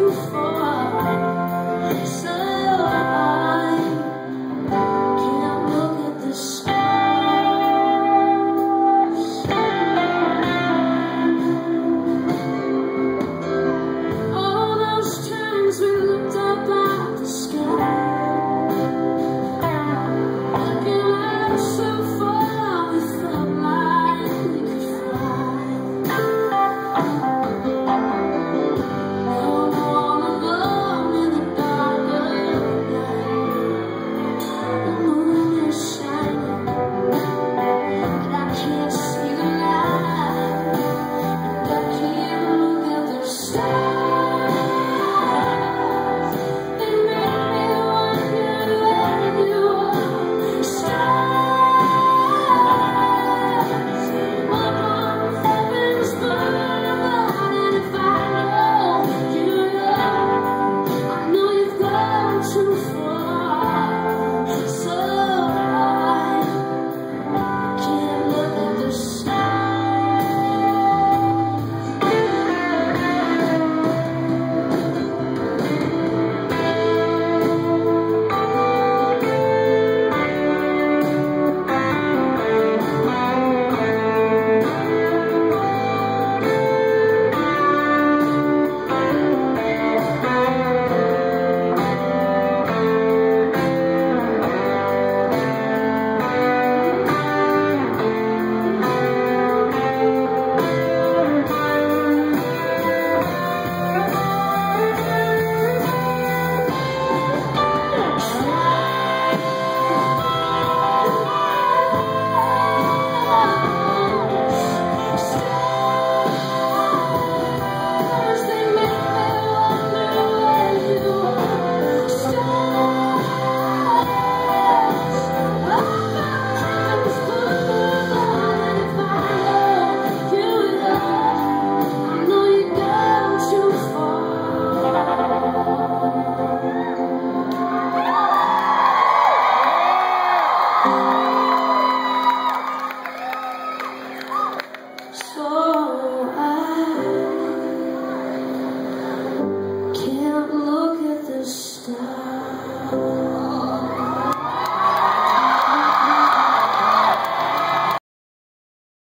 too far, so I can't look at the stars. All those times we looked up at the sky, looking out so far, we felt like we could fly. All alone in the dark of night, the moon is shining, but I can't see the light, and I can't look at the stars. They make me wonder where you are. Stars up on heaven's boulevard, and if I know you know, I know you've gone too far, so I can't look at the can't look at the stars.